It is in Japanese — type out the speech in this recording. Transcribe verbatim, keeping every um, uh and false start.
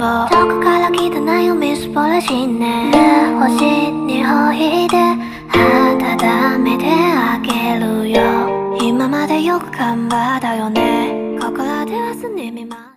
ぼ遠くから来た悩みすぼらしね星にほいで温めてあげるよ今までよく頑張ったよねここらではすにみま